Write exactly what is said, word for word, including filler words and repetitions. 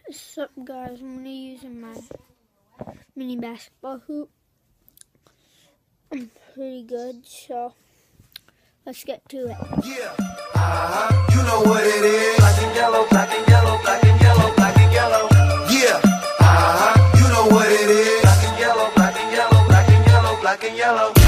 What's up, guys? I'm gonna use my mini basketball hoop. I'm pretty good, so let's get to it. Yeah, uh-huh. You know what it is. Black and yellow, black and yellow, black and yellow, black and yellow. Yeah, uh-huh. You know what it is. Black and yellow, black and yellow, black and yellow, black and yellow.